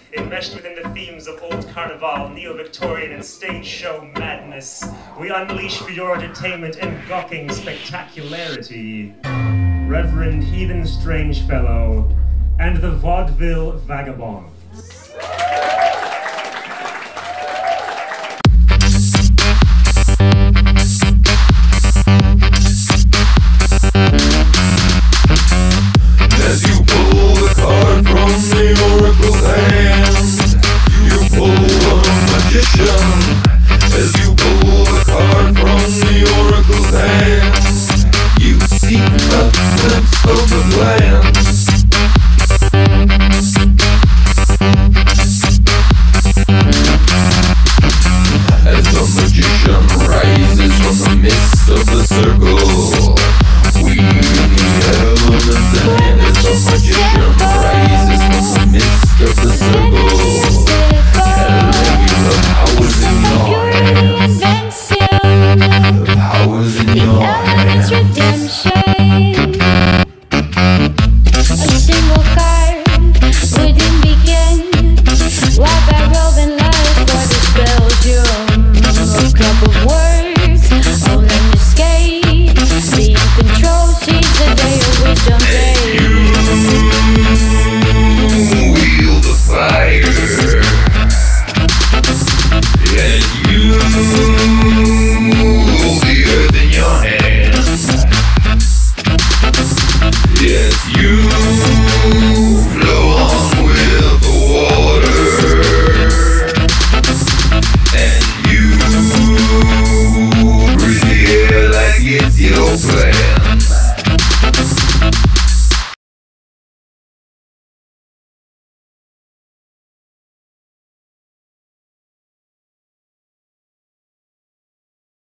enmeshed within the themes of old carnival, neo-Victorian, and stage show madness. We unleash for your entertainment and gawking spectacularity. Reverend Heathen StrangeFellow and the VaudeVille Vagabonds.